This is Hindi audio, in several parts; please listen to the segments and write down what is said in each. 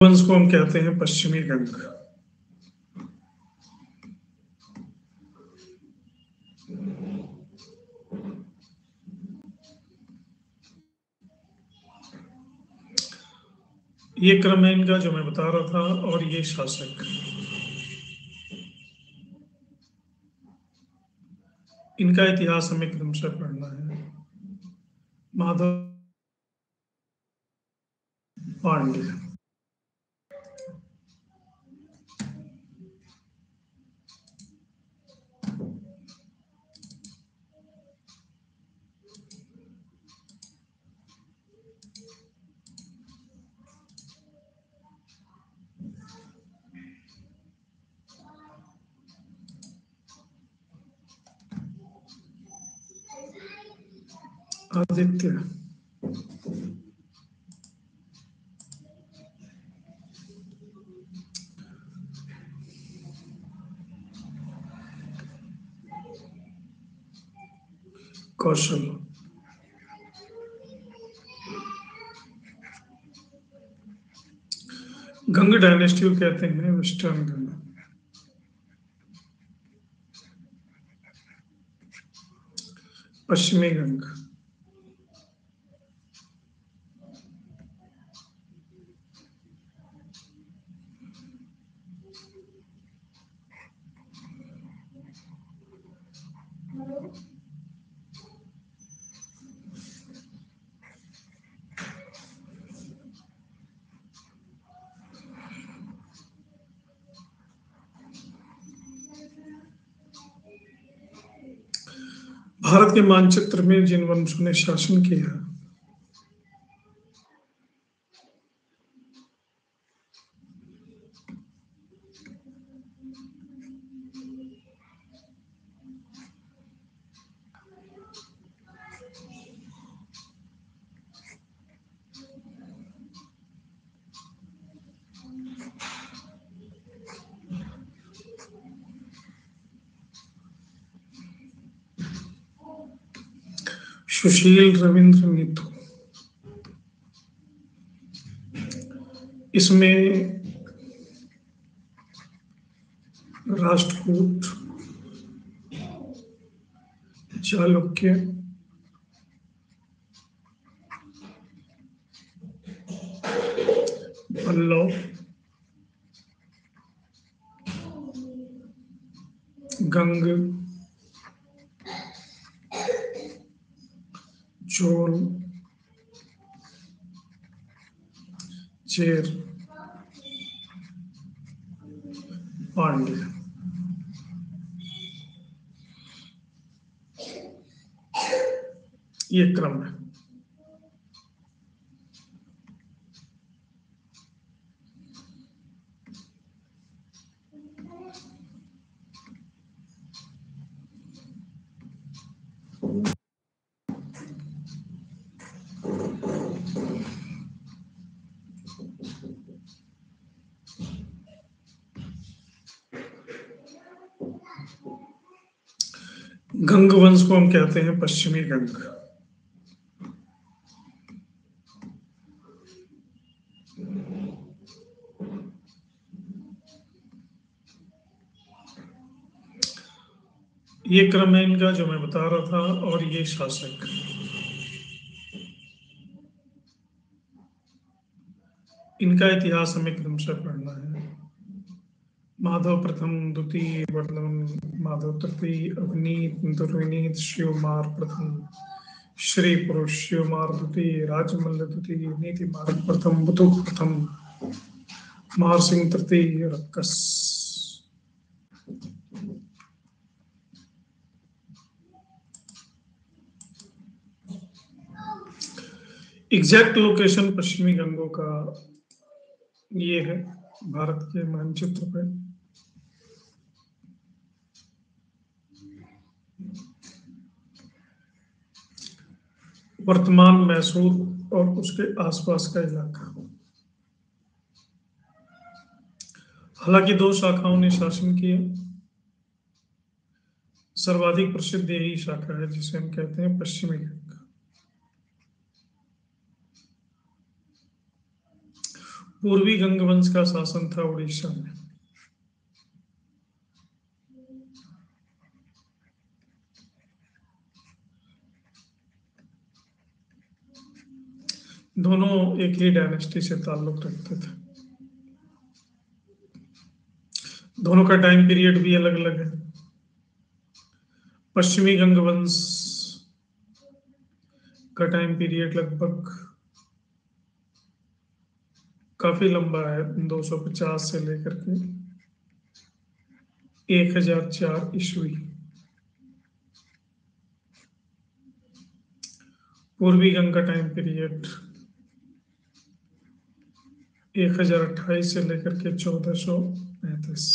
वंश को हम कहते हैं पश्चिमी गंग। ये क्रम है इनका जो मैं बता रहा था, और ये शासक, इनका इतिहास हमें क्रमशः पढ़ना है। माधव पांड्य, आदित्य, कौशल, गंग डायनेस्टी को कहते हैं वेस्टर्न गंग। पश्चिमी गंग, भारत के मानचित्र में जिन वंशों ने शासन किया, सुशील, रविंद्र, नीतू, इसमें राष्ट्रकूट, चालुक्य, पल्लव, गंग, चोल, चेर, पांड्य, ये क्रम है। गंग वंश को हम कहते हैं पश्चिमी गंग। ये क्रम है इनका जो मैं बता रहा था, और ये शासक, इनका इतिहास हमें क्रमशः पढ़ना है। माधव प्रथम, द्वितीय, वर्धमान, माधव तृतीय, अवनीत, दुर्विनीत, शिवमार प्रथम, श्री पुरुष, शिवमार द्वितीय, राजमल्ल द्वितीय, नीति मार्ग प्रथम, बुतुक प्रथम, मार सिंह तृतीय, रक्कस। एग्जैक्ट लोकेशन पश्चिमी गंगों का ये है भारत के मानचित्र पे। वर्तमान मैसूर और उसके आसपास का इलाका। हालांकि दो शाखाओं ने शासन किया, सर्वाधिक प्रसिद्ध यही शाखा है जिसे हम कहते हैं पश्चिमी गंग। पूर्वी गंग वंश का शासन था उड़ीसा में। दोनों एक ही डायनेस्टी से ताल्लुक रखते थे। दोनों का टाइम पीरियड भी अलग अलग है। पश्चिमी गंग वंश का टाइम पीरियड लगभग काफी लंबा है, 250 से लेकर के 1004 ईस्वी। पूर्वी गंग का टाइम पीरियड 1028 से लेकर के 1435।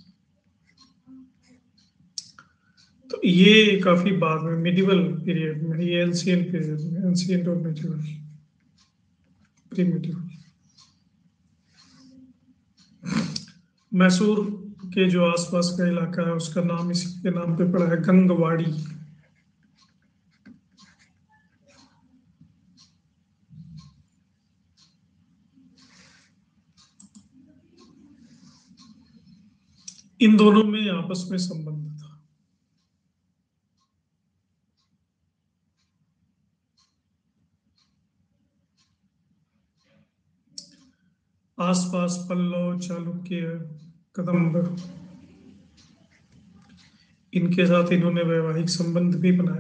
तो ये काफी बाद में मिडिवल पीरियड में, ये एंशियंट पीरियड में, एंशियंट और मिडिवल, प्रीमिटिव। मैसूर के जो आसपास का इलाका है उसका नाम इसी के नाम पे पड़ा है, गंगवाड़ी। इन दोनों में आपस में संबंध था। आसपास पल्लव, चालुक्य, कदंब, इनके साथ इन्होंने वैवाहिक संबंध भी बनाए।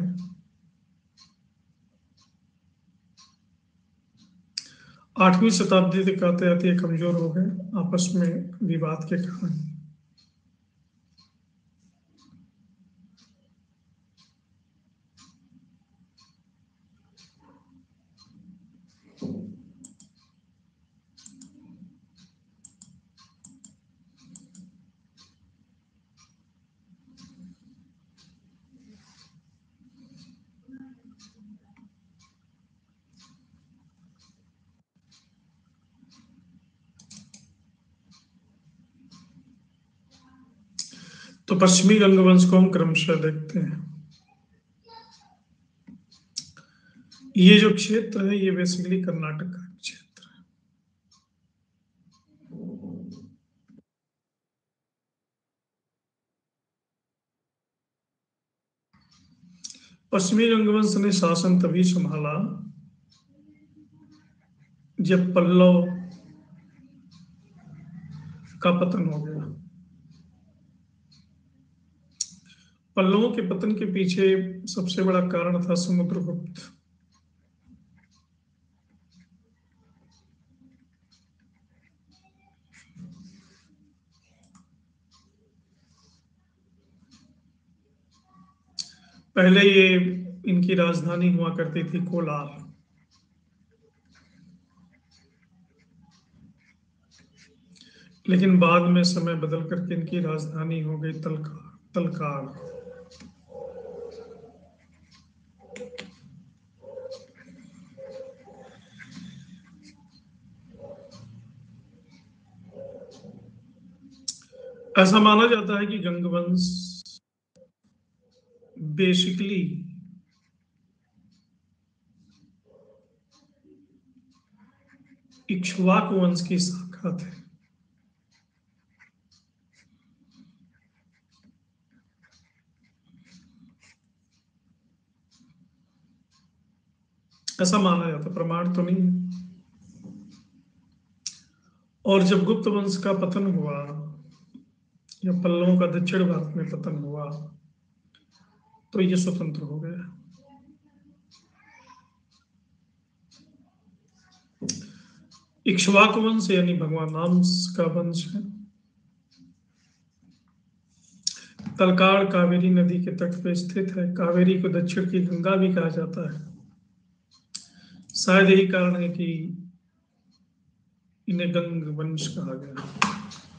8वीं शताब्दी तक आते आते कमजोर हो गए आपस में विवाद के कारण। तो पश्चिमी गंगवंश को हम क्रमशः देखते हैं। ये जो क्षेत्र है ये बेसिकली कर्नाटक का क्षेत्र है। पश्चिमी गंगवंश ने शासन तभी संभाला जब पल्लव का पतन हो गया। पल्लवों के पतन के पीछे सबसे बड़ा कारण था समुद्रगुप्त। पहले ये इनकी राजधानी हुआ करती थी कोलार, लेकिन बाद में समय बदल करके इनकी राजधानी हो गई तलकार। ऐसा माना जाता है कि गंगवंश बेसिकली इक्ष्वाकु वंश की शाखा थे। ऐसा माना जाता, प्रमाण तो नहीं है। और जब गुप्त वंश का पतन हुआ या पल्लवों का दक्षिण भारत में पतन हुआ तो ये स्वतंत्र हो गया। इक्ष्वाकु वंश यानी भगवान राम का वंश है। तलकार कावेरी नदी के तट पर स्थित है। कावेरी को दक्षिण की गंगा भी कहा जाता है। शायद यही कारण है कि इन्हें गंग वंश कहा गया।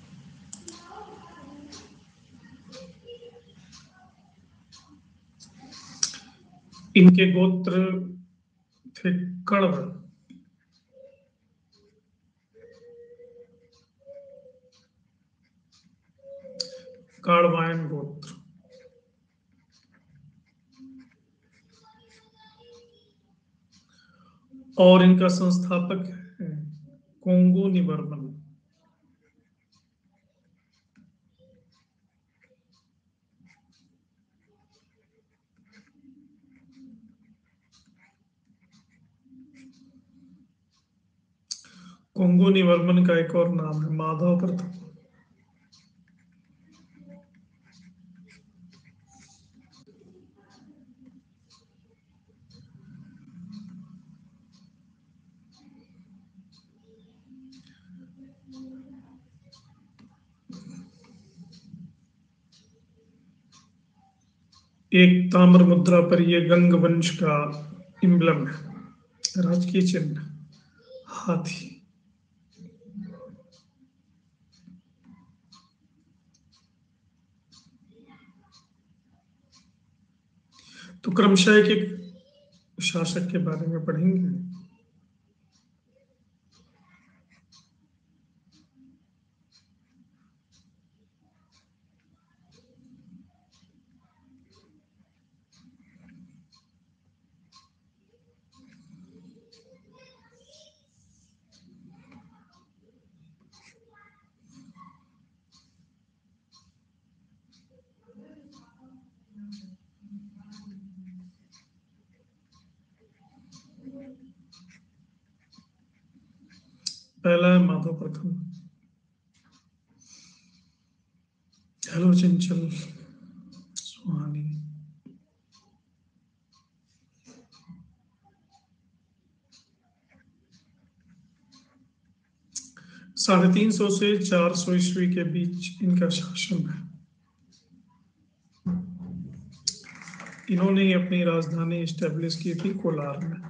इनके गोत्र थे कण्व। काड़वायन गोत्र। और इनका संस्थापक है कोंगोनी वर्मन। कोंगोनी वर्मन का एक और नाम है माधव प्रथम। एक ताम्र मुद्रा पर यह गंग वंश का इम्बलम है, राजकीय चिन्ह हाथी। तो क्रमशः एक एक शासक के बारे में पढ़ेंगे। पहला है माधव प्रथम। हेलो चंचल सुहानी। साढ़े 300 से 400 ईस्वी के बीच इनका शासन है। इन्होंने ही अपनी राजधानी स्टैब्लिश की थी कोलार में।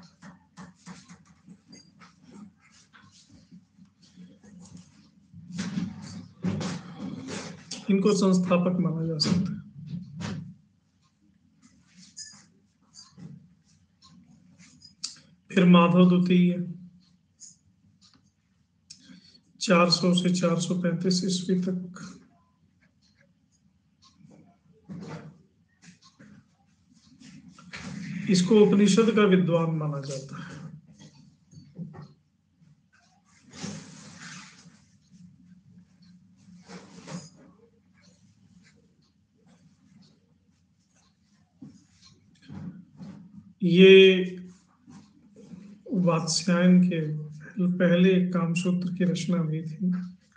इनको संस्थापक माना जा सकता है। फिर माधव द्वितीय 400 से 435 ईस्वी तक। इसको उपनिषद का विद्वान माना जाता है। ये वात्स्यायन के पहले कामसूत्र की रचना हुई थी,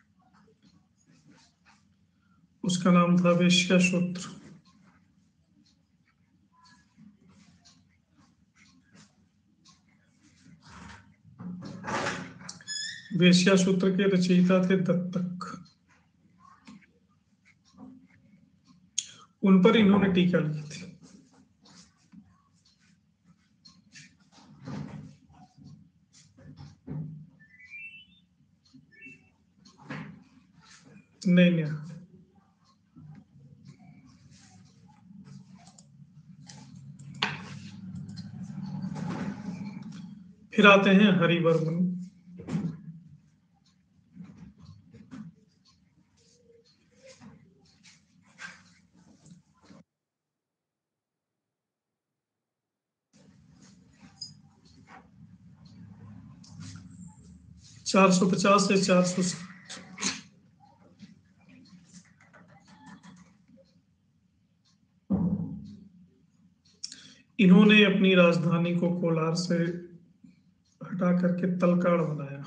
उसका नाम था वेश्या सूत्र। वेश्या सूत्र के रचयिता थे दत्तक। उन पर इन्होंने टीका लिखी थी। नहीं नहीं, फिर आते हैं हरिवर्मन। चार सौ 50 से 460। इन्होंने अपनी राजधानी को कोलार से हटा करके तलकाड़ बनाया।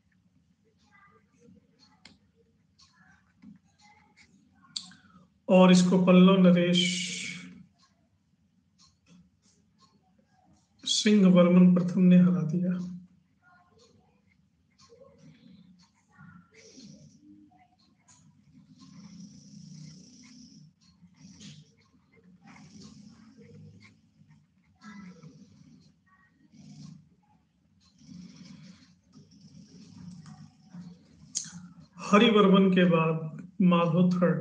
और इसको पल्लव नरेश सिंह वर्मन प्रथम ने हरा दिया। हरिवर्मन के बाद माधव थर्ड।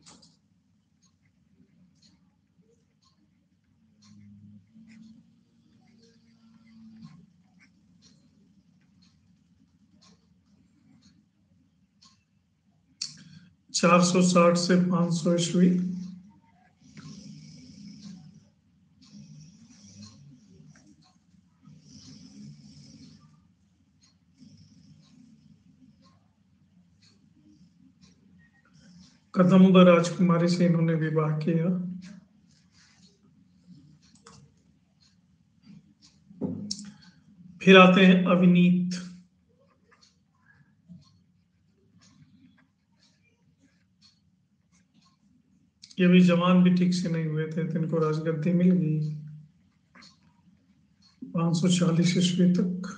चार सौ 60 से 500 ईस्वी। कदम्ब राजकुमारी से इन्होंने विवाह किया। फिर आते हैं अविनीत। ये भी जवान भी ठीक से नहीं हुए थे तो इनको राजगद्दी मिल गई 540 ईस्वी तक।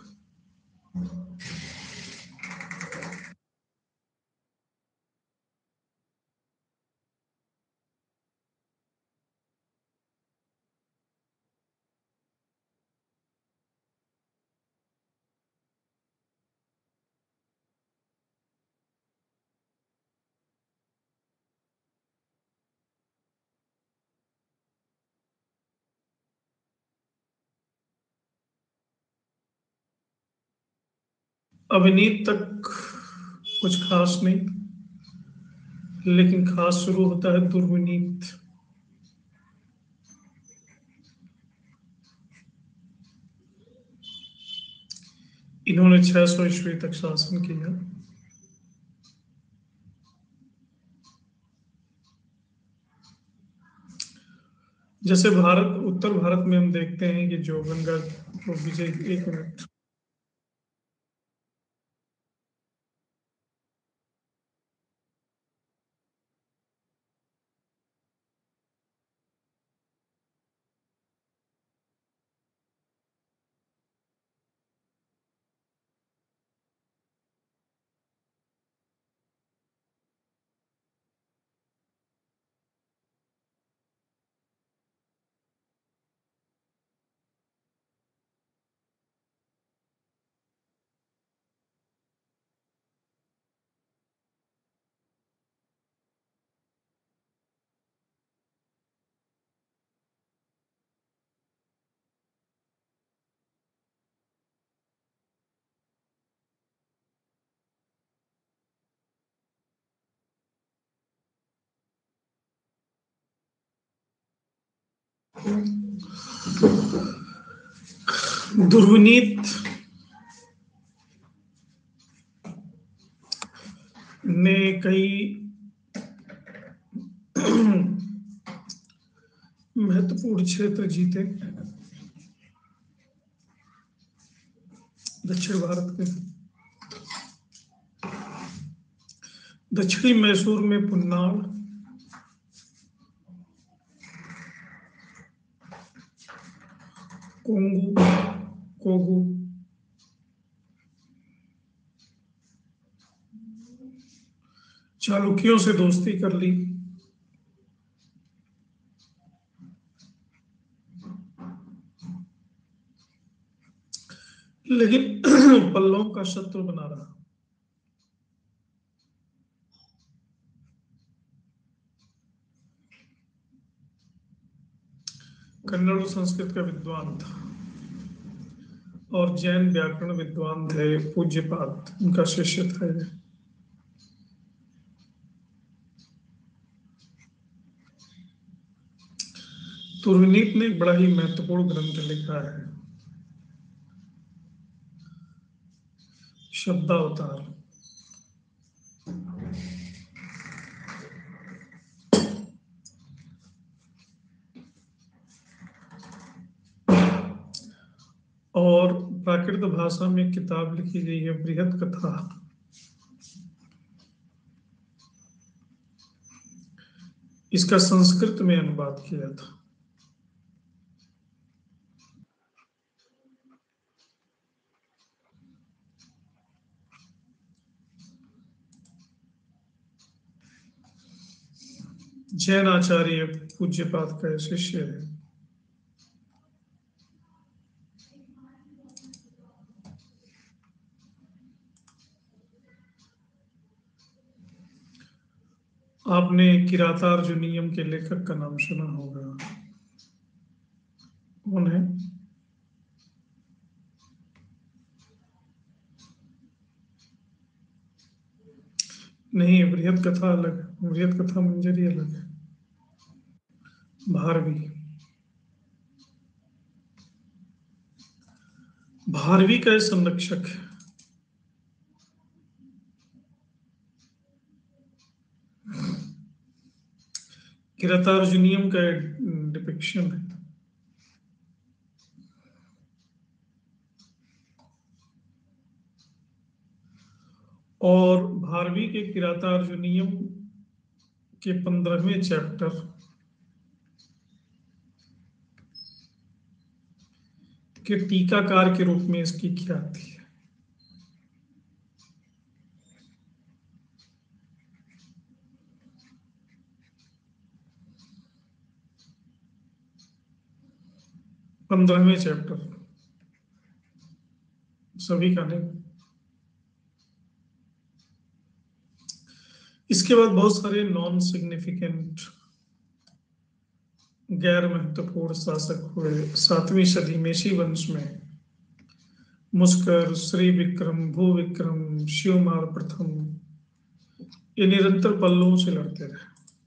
अविनीत तक कुछ खास नहीं, लेकिन खास शुरू होता है दुर्विनीत। इन्होंने 600 ईस्वी तक शासन किया। जैसे भारत, उत्तर भारत में हम देखते हैं कि जो गंगा को विजय, 1 मिनट, दुर्विनीत ने कई महत्वपूर्ण क्षेत्र जीते दक्षिण भारत के। दक्षिणी मैसूर में पुन्नाड़, कोंगू, कोगू, चालुक्यों से दोस्ती कर ली। लेकिन पल्लवों का शत्रु बना रहा। कन्नड़ संस्कृत का विद्वान था और जैन व्याकरण विद्वान थे, पूज्यपाद उनका शिष्य था। तुर्गनीत ने एक बड़ा ही महत्वपूर्ण ग्रंथ लिखा है, शब्दावतार। और प्राकृत भाषा में किताब लिखी गई है, बृहत कथा। इसका संस्कृत में अनुवाद किया था। जैन आचार्य पूज्यपाद का शिष्य है। आपने किरातार्जुनीयम के लेखक का नाम सुना होगा, कौन है? नहीं, बृहत कथा अलग है, बृहत कथा मंजरी अलग है। भारवी, भारवी का संरक्षक है। किरातार्जुनीयम का डिपिक्शन है। और भारवी के किरातार्जुनीयम के 15वें चैप्टर के टीकाकार के रूप में इसकी ख्याति है। पंद्रहवें चैप्टर, सभी का नहीं। इसके बाद बहुत सारे नॉन सिग्निफिकेंट गैर महत्वपूर्ण शासक हुए 7वीं सदी में इसी वंश में। मुस्कर, श्री विक्रम, भू विक्रम, शिवमार प्रथम, ये निरंतर पल्लवों से लड़ते रहे।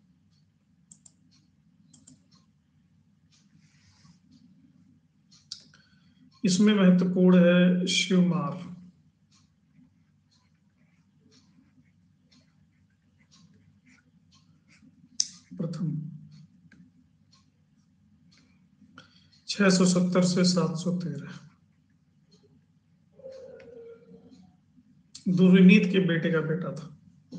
इसमें महत्वपूर्ण है शिवमार प्रथम, 670 से 713, दुर्विनीत के बेटे का बेटा था।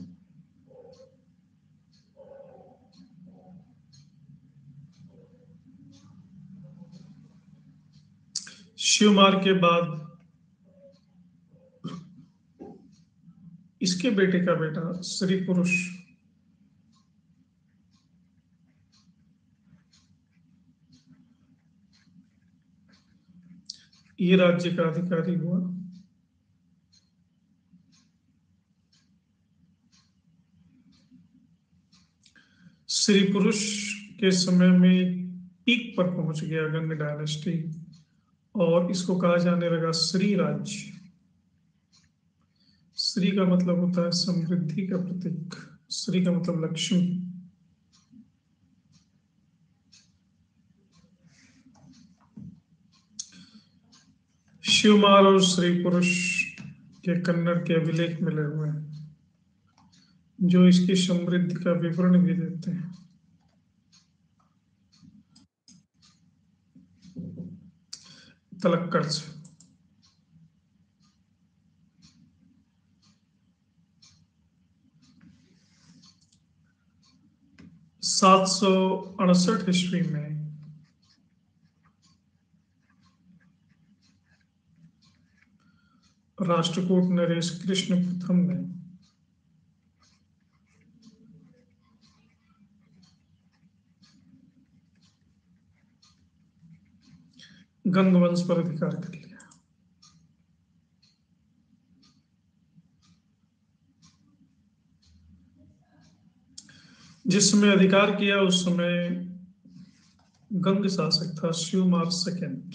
शिवमार के बाद इसके बेटे का बेटा श्री पुरुष ये राज्य का अधिकारी हुआ। श्री पुरुष के समय में पीक पर पहुंच गया गंग डायनेस्टी, और इसको कहा जाने लगा श्री राज्य। श्री का मतलब होता है समृद्धि का प्रतीक, श्री का मतलब लक्ष्मी। शिवमार और श्री पुरुष के कन्नड़ के अभिलेख मिले हुए हैं जो इसकी समृद्धि का विवरण भी देते हैं। तलक्कड़ से 768 ईस्वी में राष्ट्रकूट नरेश कृष्ण प्रथम ने गंग वंश पर अधिकार कर लिया। जिस समय अधिकार किया उस समय गंग शासक था शिवमार सेकेंड।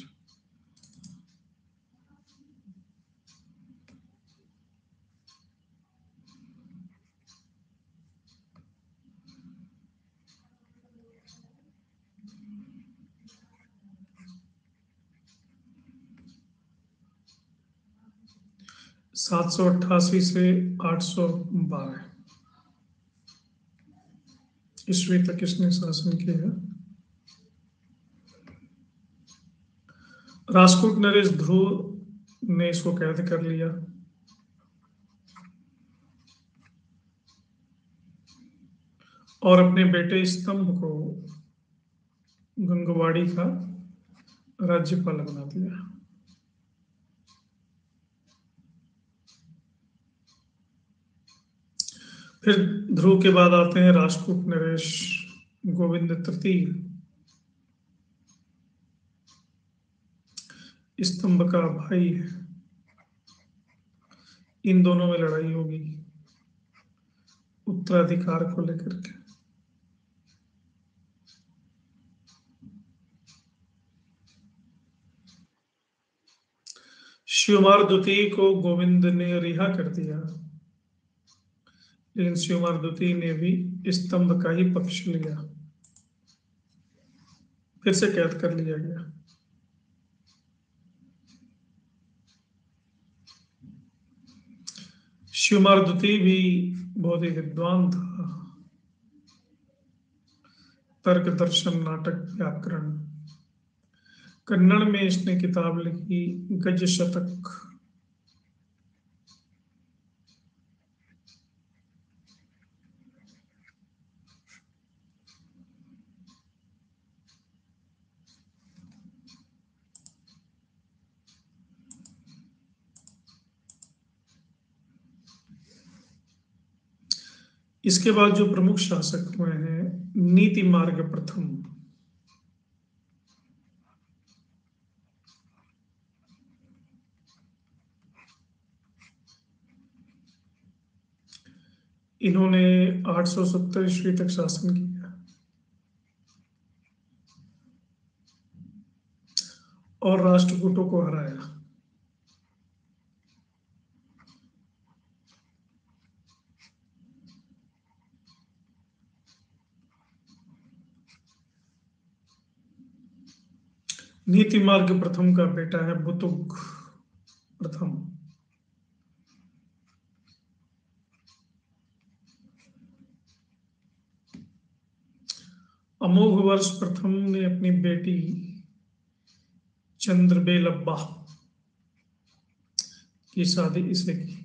सात सौ 88 से 812 ईस्वी तक इसने शासन किया। राष्ट्रकूट नरेश ध्रुव ने इसको कैद कर लिया और अपने बेटे स्तंभ को गंगवाड़ी का राज्यपाल बना दिया। फिर ध्रुव के बाद आते हैं राष्ट्रकूट नरेश गोविंद तृतीय। स्तंभ का भाई है। इन दोनों में लड़ाई होगी उत्तराधिकार को लेकर के। शिवमार द्वितीय को गोविंद ने रिहा कर दिया, लेकिन शिवमार द्वितीय ने भी स्तंभ का ही पक्ष लिया, फिर से कैद कर लिया गया। शिवमार द्वितीय भी बहुत ही विद्वान था। तर्क, दर्शन, नाटक, व्याकरण। कन्नड़ में इसने किताब लिखी गज शतक। इसके बाद जो प्रमुख शासक हुए हैं, नीति मार्ग प्रथम। इन्होंने 870 ईस्वी तक शासन किया और राष्ट्रकूटों को हराया। नीति मार्ग प्रथम का बेटा है बुतुक प्रथम। अमोघ वर्ष प्रथम ने अपनी बेटी चंद्रबेलब्बा की शादी इसे की।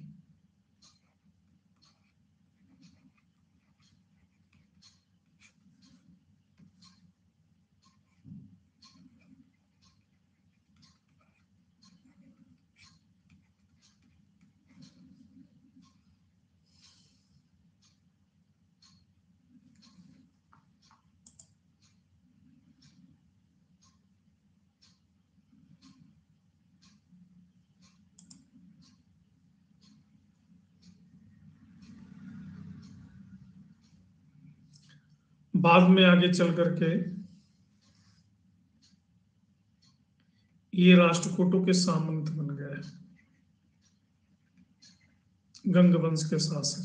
बाद में आगे चल करके ये राष्ट्रकूटों के सामंत बन गए, गंग वंश के शासक।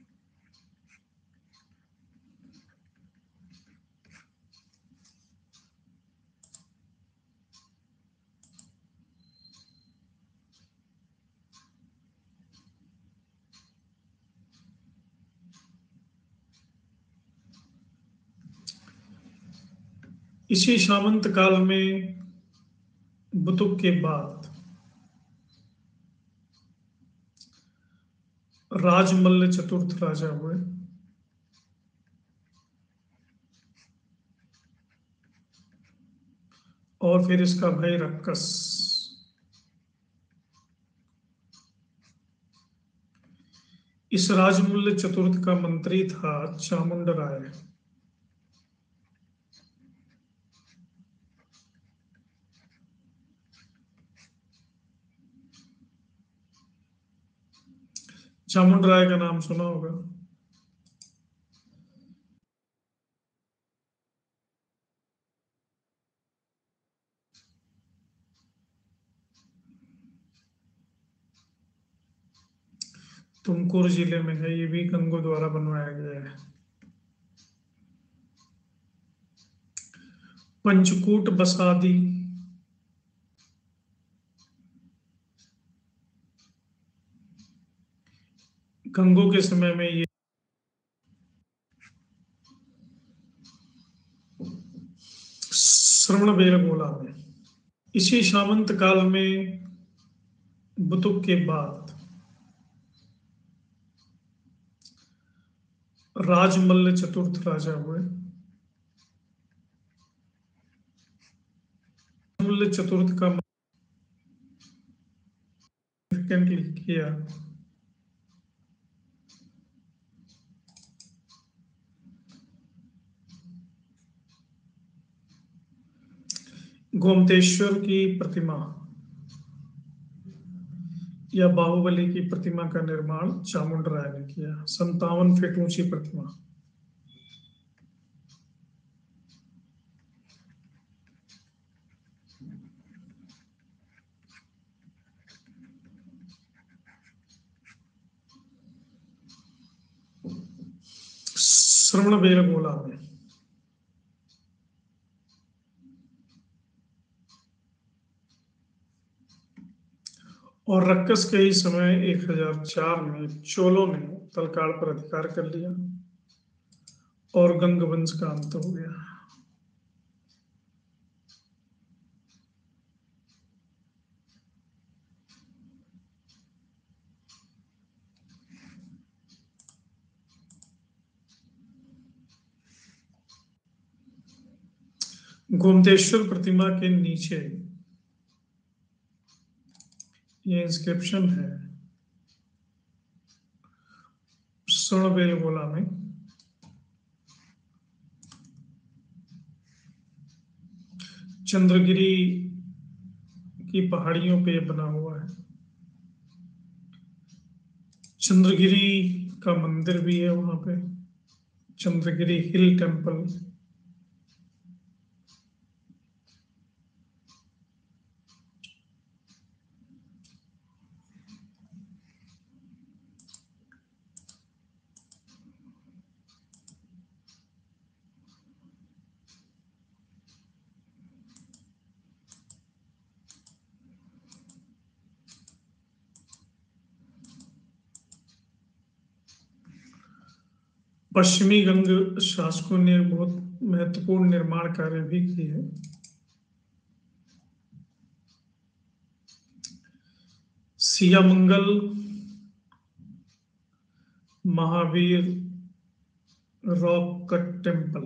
इसी सामंत काल में बुतुक के बाद राजमल्ल चतुर्थ राजा हुए। और फिर इसका भाई रक्कस। इस राजमल्ल चतुर्थ का मंत्री था चामुंड राय। चामुंड राय का नाम सुना होगा। तुमकुर जिले में है, ये भी गंगों द्वारा बनवाया गया है। पंचकूट बसादी गंगों के समय में ये श्रवण बेलगोला में। इसी सामंत काल में बुतुक के बाद राजमल्ल चतुर्थ राजा हुए। राजमल्ल चतुर्थ का किया। गोमतेश्वर की प्रतिमा या बाहुबली की प्रतिमा का निर्माण चामुंड राय ने किया। 57 फीट ऊंची प्रतिमा। श्रवण बेलगोला में। और रक्कस के ही समय 1004 में चोलों ने तलकाड़ पर अधिकार कर लिया और गंग वंश का अंत हो गया। गोमतेश्वर प्रतिमा के नीचे ये इंस्क्रिप्शन है, सुणबेलगोला में। चंद्रगिरी की पहाड़ियों पे बना हुआ है। चंद्रगिरी का मंदिर भी है वहां पे, चंद्रगिरी हिल टेम्पल। पश्चिमी गंग शासकों ने बहुत महत्वपूर्ण निर्माण कार्य भी किए। Siyamangal Mahavir rock cut temple.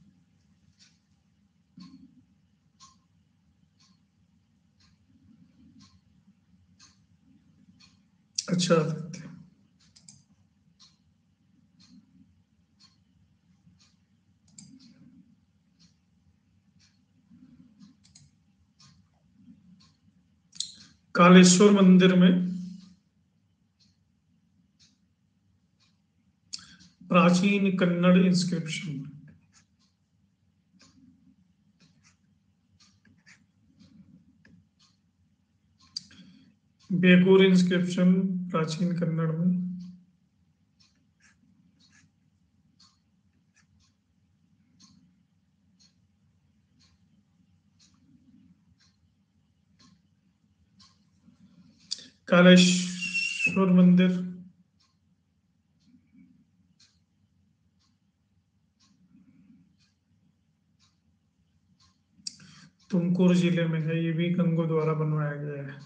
अच्छा, कालेश्वर मंदिर में प्राचीन कन्नड़ इंस्क्रिप्शन। बेगूर इंस्क्रिप्शन प्राचीन कन्नड़ में। कालेश्वर मंदिर तुमकुर जिले में है, ये भी गंगों द्वारा बनवाया गया है।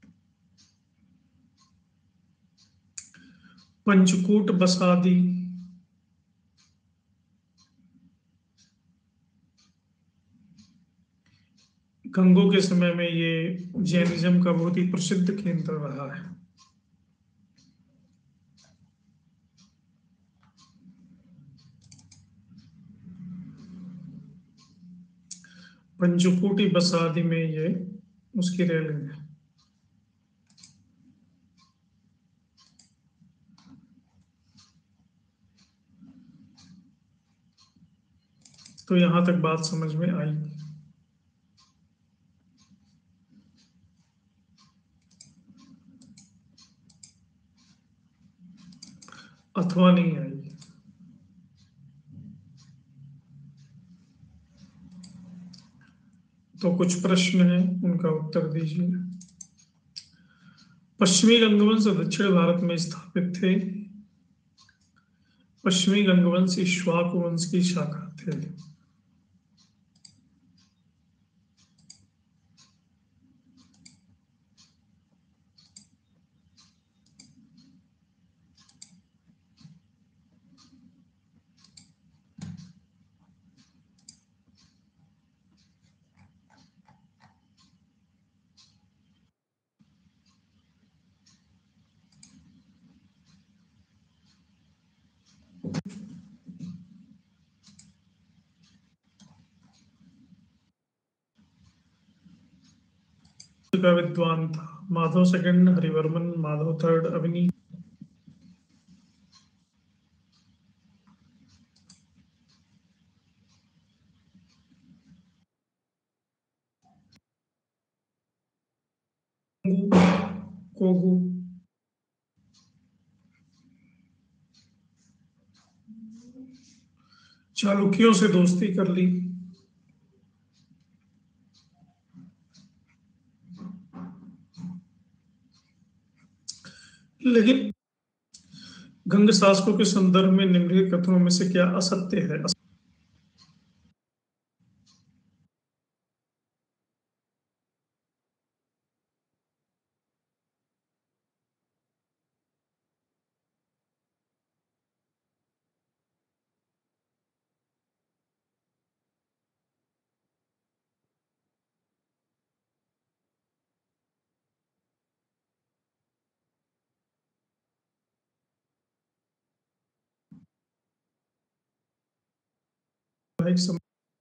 पंचकूट बसादी गंगों के समय में ये जैनिज्म का बहुत ही प्रसिद्ध केंद्र रहा है। पंचकूटी बसादी में ये उसकी रेलिंग है। तो यहां तक बात समझ में आई अथवा नहीं आई? तो कुछ प्रश्न हैं, उनका उत्तर दीजिए। पश्चिमी गंगवंश दक्षिण भारत में स्थापित थे। पश्चिमी गंगवंश इक्ष्वाकु वंश की शाखा थे। का विद्वान था माधव सेकंड, हरिवर्मन, माधव थर्ड, अवनी। कोगु। चालुक्यों से दोस्ती कर ली। लेकिन गंग शासकों के संदर्भ में निम्नलिखित कथनों में से क्या असत्य है? वैवाहिक संबंध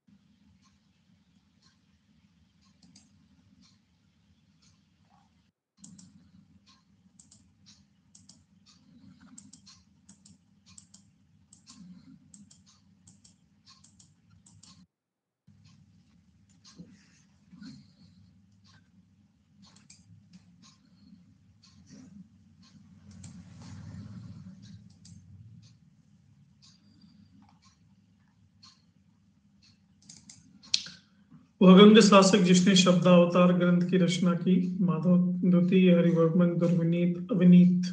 वह गंग शासक जिसने शब्दावतार ग्रंथ की रचना की, माधव द्वितीय, हरिवर्मन, दुर्विनीत, अविनीत।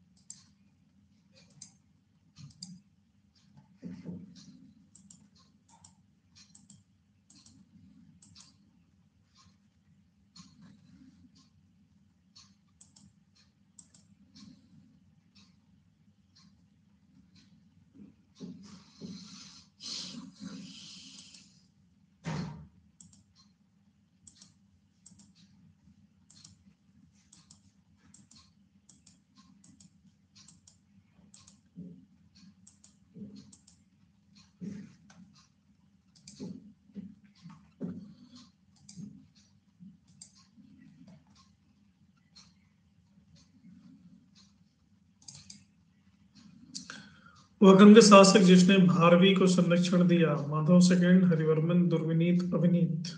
वह गंग शासक जिसने भारवी को संरक्षण दिया, माधव सेकंड, हरिवर्मन, दुर्विनीत, अविनीत।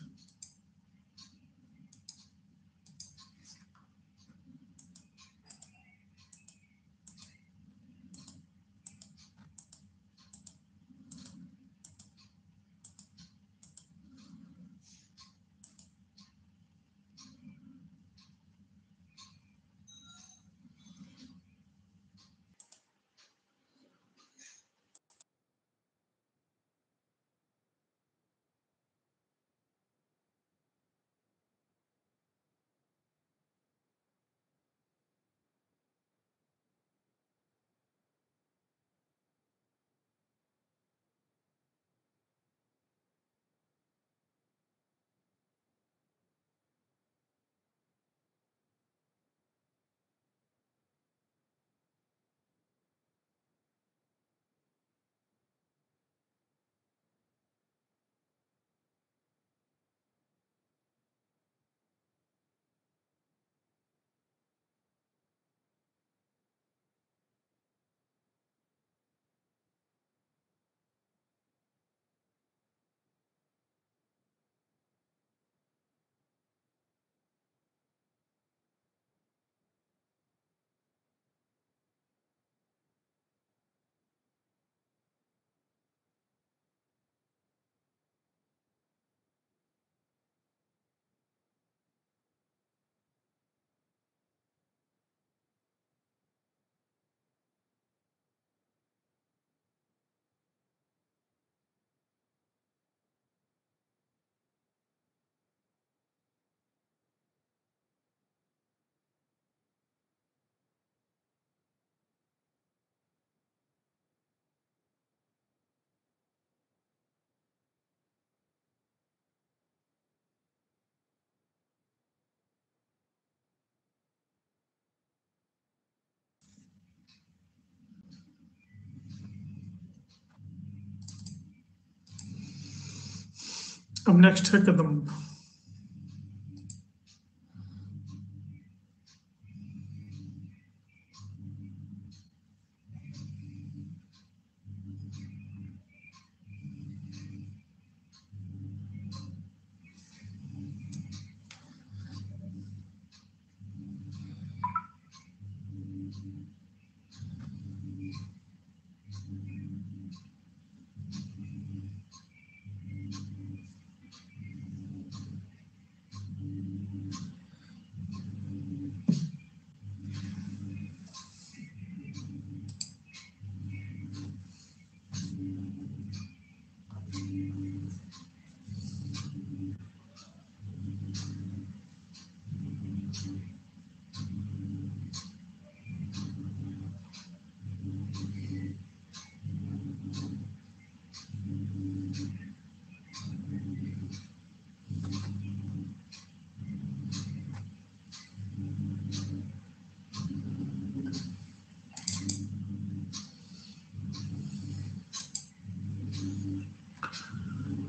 अब नेक्स्ट है कदम।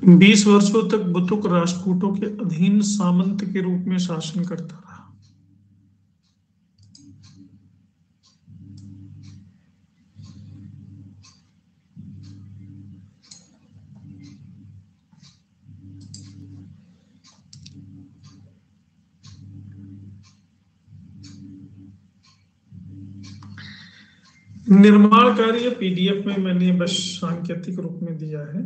20 वर्षों तक बुतुक राष्ट्रकूटों के अधीन सामंत के रूप में शासन करता रहा। निर्माण कार्य पीडीएफ में मैंने बस सांकेतिक रूप में दिया है।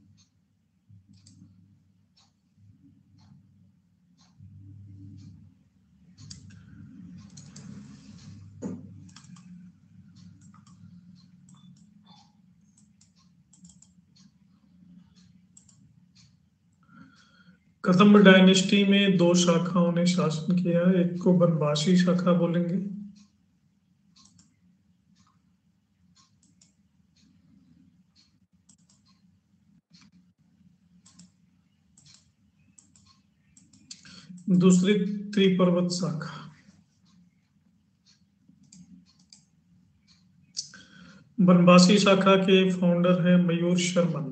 कदम्ब डायनेस्टी में 2 शाखाओं ने शासन किया। एक को बनवासी शाखा बोलेंगे, दूसरी त्रिपर्वत शाखा। बनवासी शाखा के फाउंडर हैं मयूर शर्मन,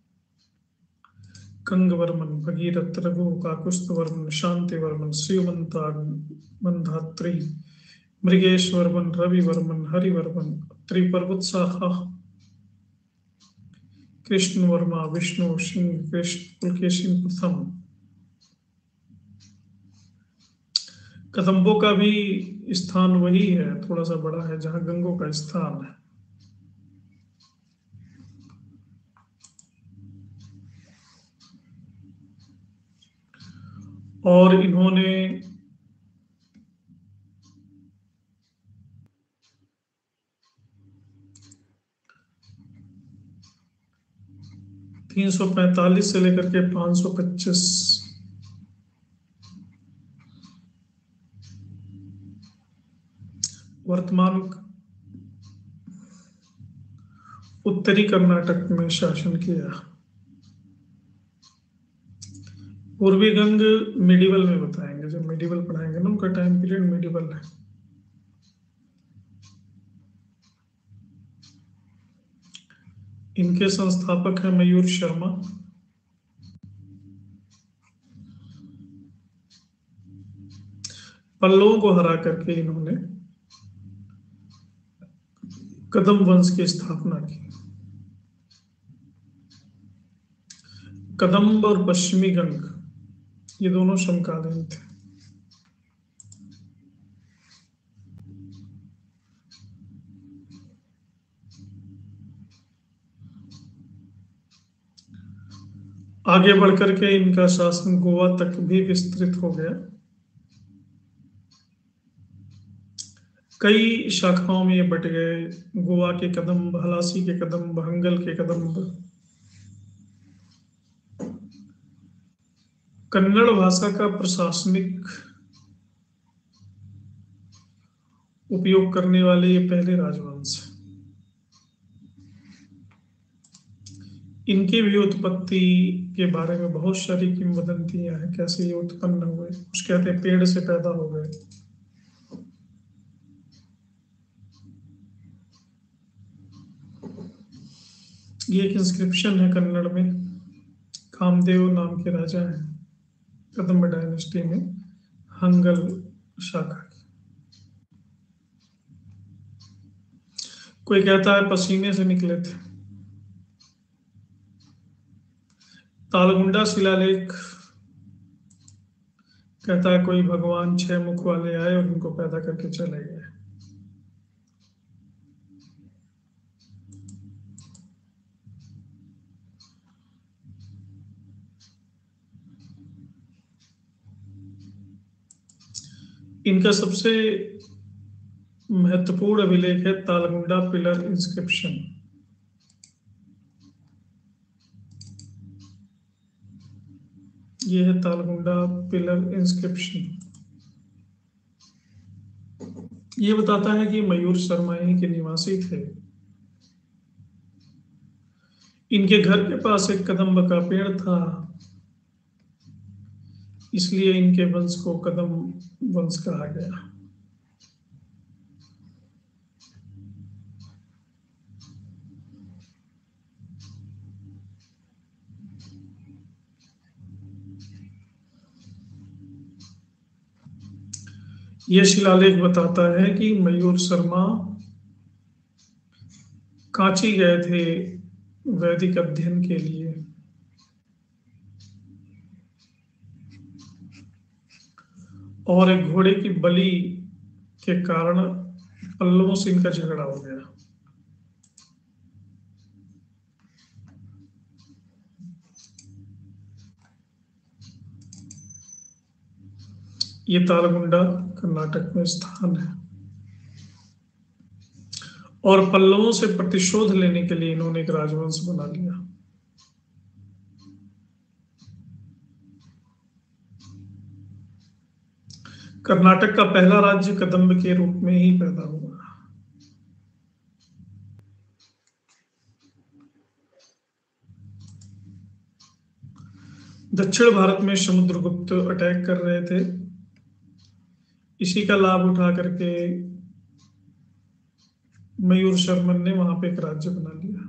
कंगवर्मन, भगीरथ, रघु, काकुस्थवर्मन, शांतिवर्मन, शिवमंधात्री, मृगेशवर्मन, रविवर्मन, हरिवर्मन। त्रिपर्वत शाखा कृष्ण वर्मा, विष्णु सिंह, कृष्ण पुलकेशिन प्रथम। कदम्बों का भी स्थान वही है, थोड़ा सा बड़ा है, जहां गंगों का स्थान है। और इन्होंने 345 से लेकर के 525 वर्तमान उत्तरी कर्नाटक में शासन किया। पूर्वी गंग मिडिवल में बताएंगे, जब मिडिवल पढ़ाएंगे ना, उनका टाइम पीरियड मिडिवल है। इनके संस्थापक हैं मयूर शर्मा। पल्लवों को हरा करके इन्होंने कदम वंश की स्थापना की। कदम्ब और पश्चिमी गंग ये दोनों समकालीन थे। आगे बढ़कर के इनका शासन गोवा तक भी विस्तृत हो गया। कई शाखाओं में ये बट गए। गोवा के कदम्ब, हलासी के कदम्ब, हंगल के कदम्ब। कन्नड़ भाषा का प्रशासनिक उपयोग करने वाले ये पहले राजवंश हैं। इनकी भी उत्पत्ति के बारे में बहुत सारी किंवदंतियां हैं, कैसे ये उत्पन्न हुए। कुछ कहते हैं पेड़ से पैदा हो गए। ये एक इंस्क्रिप्शन है कन्नड़ में। कामदेव नाम के राजा हैं कदम्ब डायनेस्टी में, हंगल शाखा की। कोई कहता है पसीने से निकले थे। तालगुंडा शिलालेख कहता है कोई भगवान 6 मुख वाले आए और उनको पैदा करके चले गए। इनका सबसे महत्वपूर्ण अभिलेख है तालगुंडा पिलर इंस्क्रिप्शन। ये है तालगुंडा पिलर इंस्क्रिप्शन। ये बताता है कि मयूर शर्मा यहीं के निवासी थे। इनके घर के पास एक कदम्ब का पेड़ था, इसलिए इनके वंश को कदम वंश कहा गया। यह शिलालेख बताता है कि मयूर शर्मा कांची गए थे वैदिक अध्ययन के लिए। और एक घोड़े की बलि के कारण पल्लवों से इनका झगड़ा हो गया। ये तालगुंडा कर्नाटक में स्थान है। और पल्लवों से प्रतिशोध लेने के लिए इन्होंने एक राजवंश बना लिया। कर्नाटक का पहला राज्य कदंब के रूप में ही पैदा हुआ। दक्षिण भारत में समुद्रगुप्त अटैक कर रहे थे। इसी का लाभ उठा करके मयूर शर्मन ने वहां पे एक राज्य बना लिया।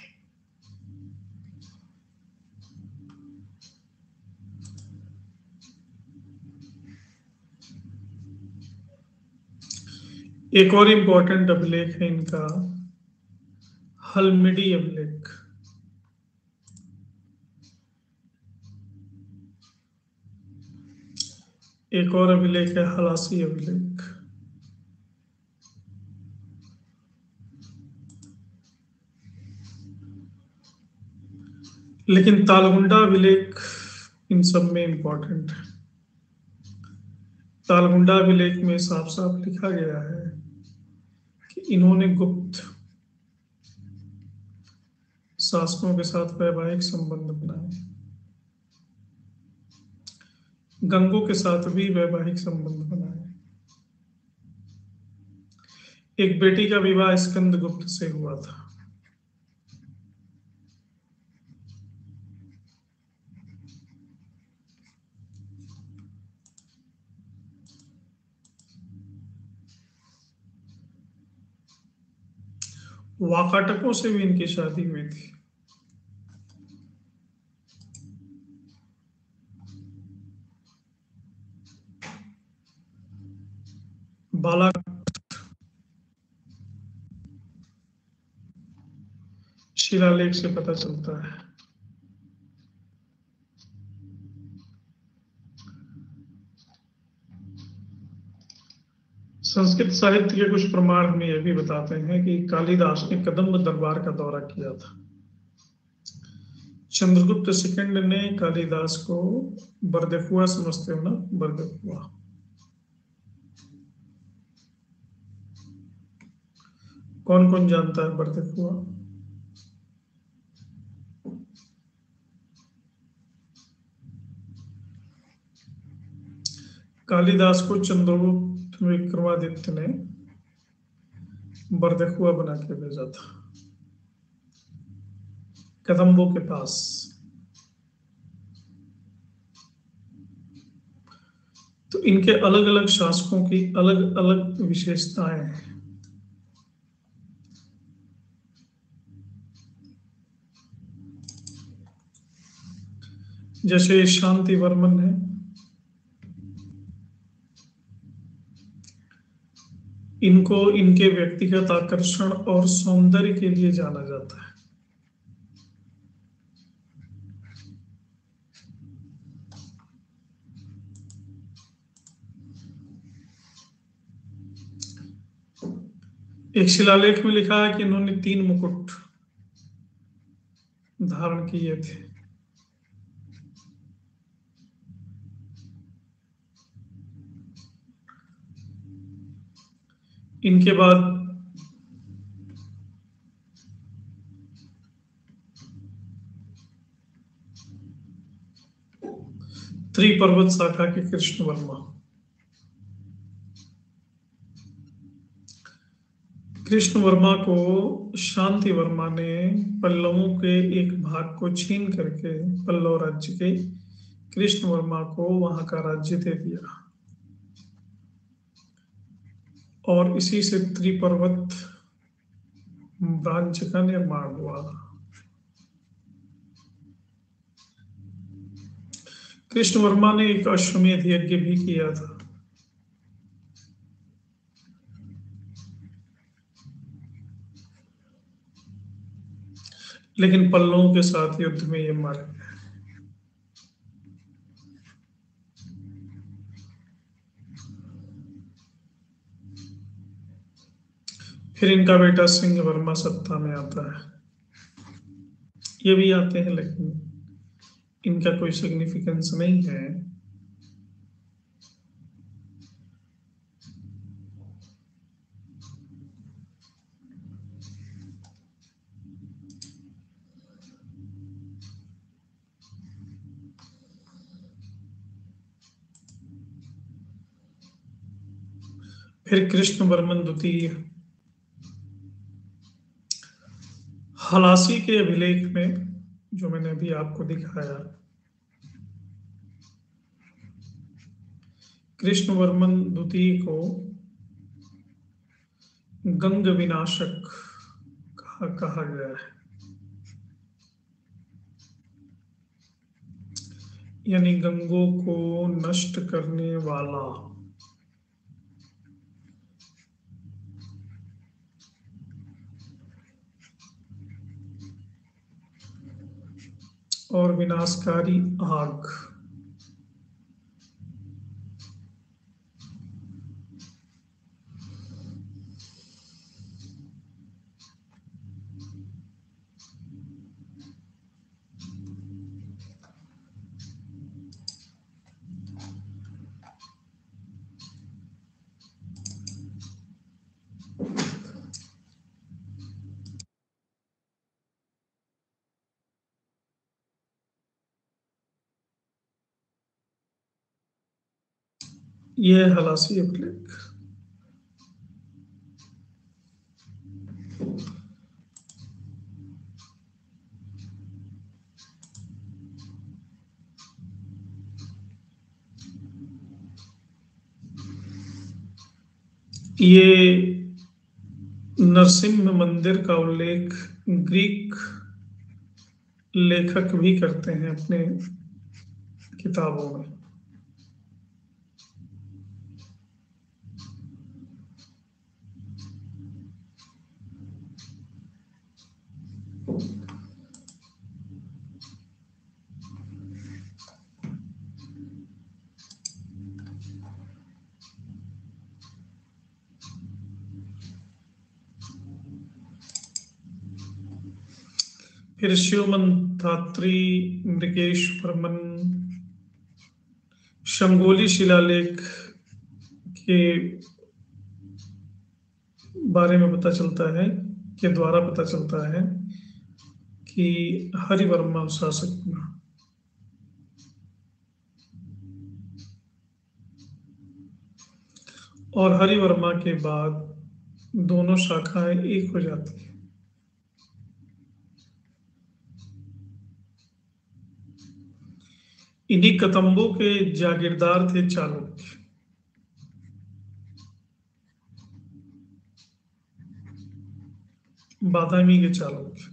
एक और इंपॉर्टेंट अभिलेख है इनका, हल्मिडी अभिलेख। एक और अभिलेख है हलासी अभिलेख। लेकिन तालगुंडा अभिलेख इन सब में इंपॉर्टेंट है। तालगुंडा अभिलेख में साफ साफ लिखा गया है कि इन्होंने गुप्त शासकों के साथ वैवाहिक संबंध बनाए। गंगों के साथ भी वैवाहिक संबंध बनाए। एक बेटी का विवाह स्कंदगुप्त से हुआ था। वाकाटकों से भी इनकी शादी हुई थी। बाला शिलालेख से पता चलता है। संस्कृत साहित्य के कुछ प्रमाण हमें यह भी बताते हैं कि कालिदास ने कदम्ब दरबार का दौरा किया था। चंद्रगुप्त सेकंड ने कालिदास को बरदखुआ समझते हो ना, बरदखुआ। कौन कौन जानता है बरदखुआ? कालिदास को चंद्रगुप्त विक्रमादित्य ने बरदखुआ बना के भेजा था कदम्बों के पास। तो इनके अलग अलग शासकों की अलग अलग विशेषताएं हैं। जैसे शांति वर्मन है, इनको इनके व्यक्तिगत आकर्षण और सौंदर्य के लिए जाना जाता है। एक शिलालेख में लिखा है कि इन्होंने 3 मुकुट धारण किए थे। इनके बाद त्रिपर्वत शाखा के कृष्ण वर्मा। कृष्ण वर्मा को शांति वर्मा ने पल्लवों के एक भाग को छीन करके पल्लव राज्य के कृष्ण वर्मा को वहां का राज्य दे दिया। और इसी से त्रिपर्वत ब्रांच का निर्माण हुआ। कृष्ण वर्मा ने एक अश्वमेध यज्ञ भी किया था। लेकिन पल्लवों के साथ युद्ध में ये मारे गए। फिर इनका बेटा सिंह वर्मा सत्ता में आता है। ये भी आते हैं लेकिन इनका कोई सिग्निफिकेंस नहीं है। फिर कृष्ण वर्मन द्वितीय हलासी के अभिलेख में, जो मैंने अभी आपको दिखाया, कृष्ण वर्मन द्वितीय को गंग विनाशक कहा गया है, यानी गंगों को नष्ट करने वाला। और विनाशकारी आग। ये हलासी अभिलेख। ये नरसिंह मंदिर का उल्लेख ग्रीक लेखक भी करते हैं अपने किताबों में। फिर शिवमंतात्री मृगेश्वरमन शंगोली शिलालेख के बारे में पता चलता है, के द्वारा पता चलता है कि हरिवर्मा शासक बना। और हरिवर्मा के बाद दोनों शाखाएं एक हो जाती हैं। इन्हीं कदंबों के जागीरदार थे चालुक्य। बादामी के चालुक्य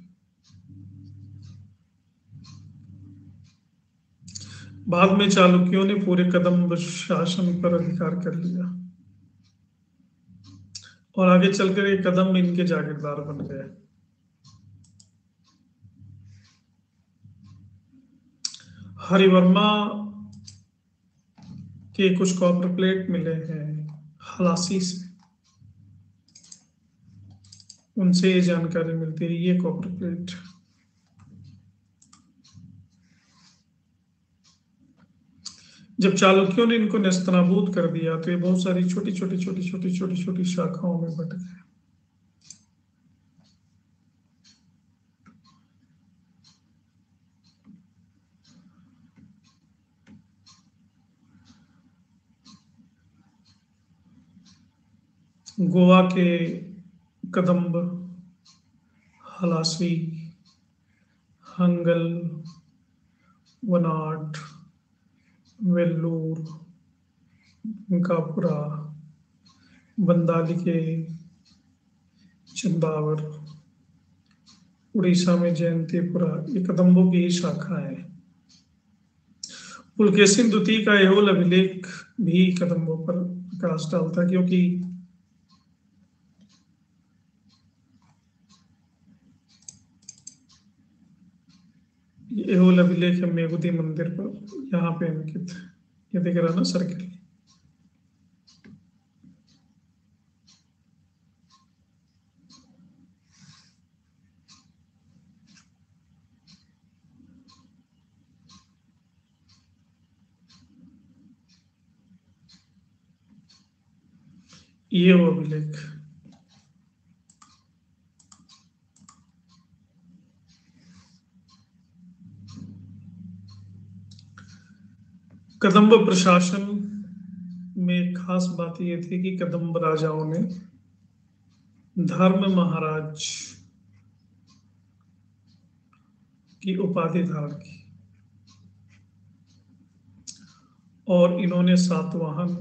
बाद में चालुक्यों ने पूरे कदंब शासन पर अधिकार कर लिया और आगे चलकर ये कदंब इनके जागीरदार बन गए। हरिवर्मा के कुछ कॉपर प्लेट मिले हैं हलासी से, उनसे ये जानकारी मिलती है। ये कॉपर प्लेट जब चालुक्यों ने इनको नेस्तनाबूद कर दिया तो ये बहुत सारी छोटी छोटी छोटी छोटी छोटी छोटी शाखाओं में बट गए। गोवा के कदंब, हलासी, हंगल, वनाड, वेल्लूर, कापुरा, बंदालिके, चंदावर, उड़ीसा में जयंतीपुरा, ये कदंबों की ही शाखा है। पुलकेशिन द्वितीय का एहोल अभिलेख भी कदंबों पर प्रकाश डालता है, क्योंकि एहोल अभिलेख है मेगुदी मंदिर पर, यहाँ पे अंकित है। ये दिख रहा है ना सर्किल। ये वो अभिलेख। कदम्ब प्रशासन में एक खास बात यह थी कि कदम्ब राजाओं ने धर्म महाराज की उपाधि धारण की, और इन्होंने सातवाहन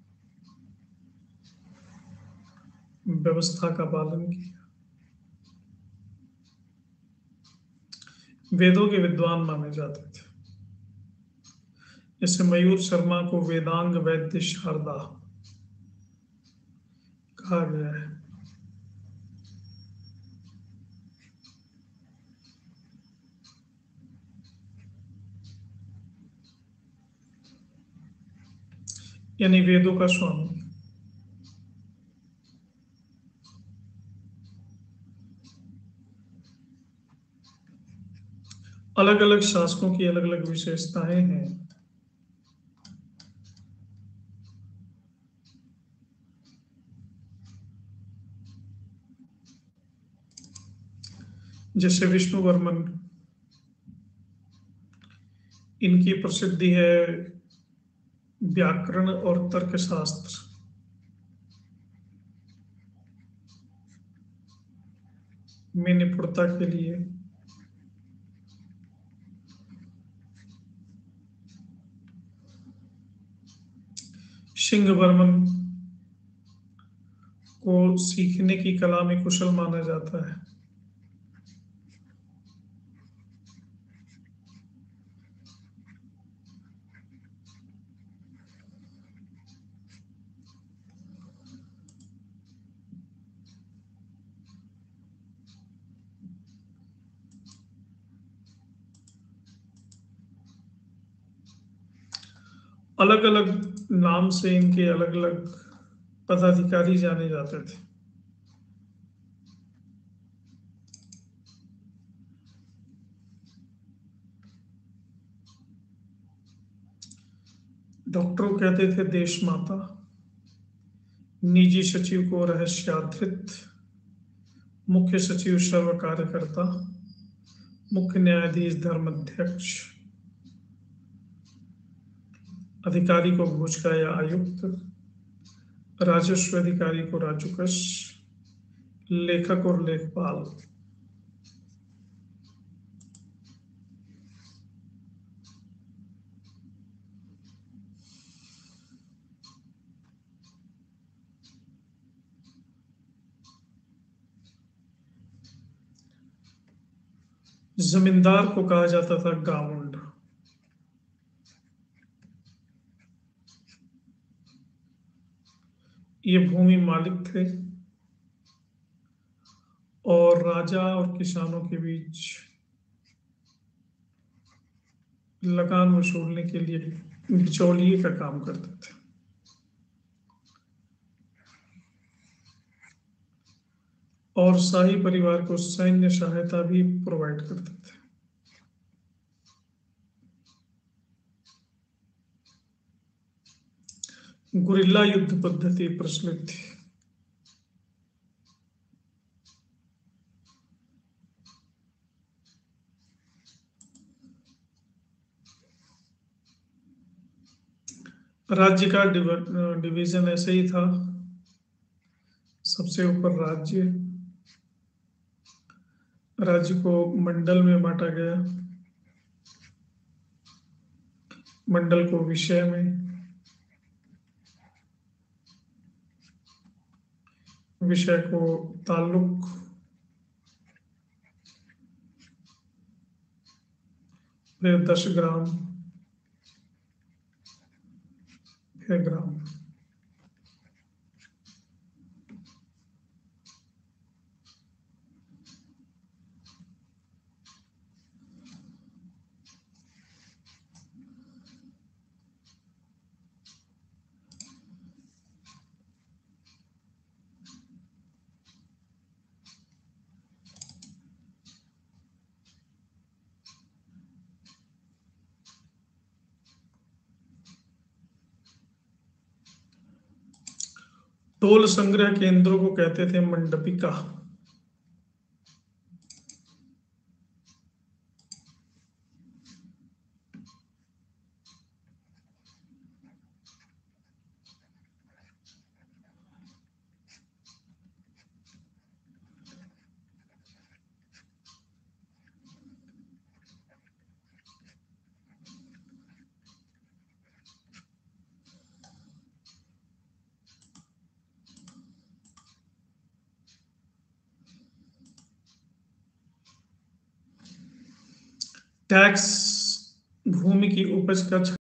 व्यवस्था का पालन किया। वेदों के विद्वान माने जाते थे। जैसे मयूर शर्मा को वेदांग वैद्य शारदा कहा गया है। यानी वेदों का स्वामी। अलग अलग शासकों की अलग अलग विशेषताएं हैं। जैसे विष्णु वर्मन, इनकी प्रसिद्धि है व्याकरण और तर्कशास्त्र में निपुणता के लिए। सिंह वर्मन को सीखने की कला में कुशल माना जाता है। अलग अलग नाम से इनके अलग अलग पदाधिकारी जाने जाते थे। डॉक्टर को कहते थे देश माता, निजी सचिव को रहस्याधृत, मुख्य सचिव सर्व कार्यकर्ता, मुख्य न्यायाधीश धर्माध्यक्ष, अधिकारी को भोज का या आयुक्त, राजस्व अधिकारी को राजूकस, लेखक और लेखपाल। जमींदार को कहा जाता था गामुंड। ये भूमि मालिक थे और राजा और किसानों के बीच लगान वसूलने के लिए बिचौलिए का काम करते थे। और शाही परिवार को सैन्य सहायता भी प्रोवाइड करते थे। गुरिल्ला युद्ध पद्धति प्रचलित थी। राज्य का डिवीजन ऐसे ही था। सबसे ऊपर राज्य, राज्य को मंडल में बांटा गया, मंडल को विषय में, विषय को ताल्लुक, फिर 10 ग्राम, फिर ग्राम। टोल संग्रह केंद्रों को कहते थे मंडपिका। टैक्स भूमि की उपज का